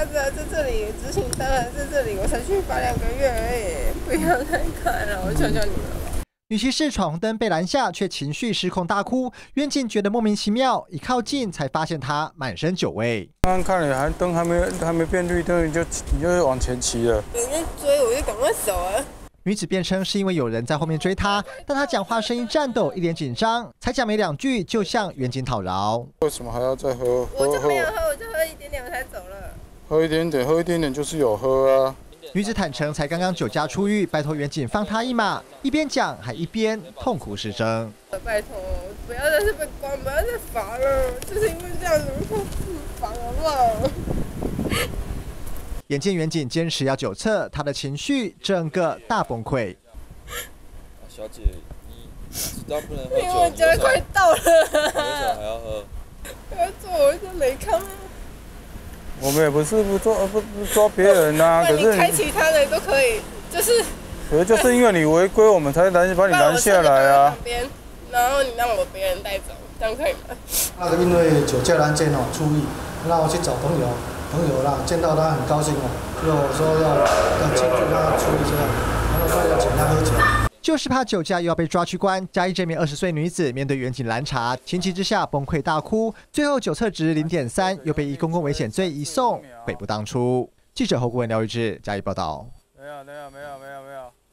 他在这里执行单还在这里，我才去罚2个月而已，不要再看了，我求求你们了。 女骑士闯红灯被拦下，却情绪失控大哭。远警觉得莫名其妙，一靠近才发现她满身酒味。 刚刚看了，灯还没变绿灯，你就往前骑了。 有人追，我就赶快走啊！ 女子辩称是因为有人在后面追她，但她讲话声音颤抖，一脸紧张，才讲没2句就向远警讨饶。 为什么还要再喝？ 我就没有喝，我就喝一点点我才走了。 喝一点点就是有喝啊。 女子坦诚，才刚刚酒驾出狱，拜托远警放她一马。一边讲还一边痛哭失声。 拜托，不要再是被关，不要再罚了，就是因为这样子，我罚好不好？ 眼见远警坚持要酒测，她的情绪整个大崩溃。 小姐，你知道不能喝酒， 因为我觉得快到了。 为什么还要喝？ 我要做我就没看。 我们也不是不抓别人呐，可是你开其他的都可以，就是。 可是就是因为你违规，我们才把你拦下来啊。 然后你让我别人带走，这样可以吗？ 那个因为酒驾案件出狱，让我去找朋友啦，见到他很高兴就说要进去让他处理这样，然后说要请他喝酒。 就是怕酒驾又要被抓去关。嘉义这名20岁女子面对远警拦查，情急之下崩溃大哭，最后酒测值0.3，又被以公共危险罪移送，悔不当初。记者侯国文、廖玉志嘉义报道。 没有。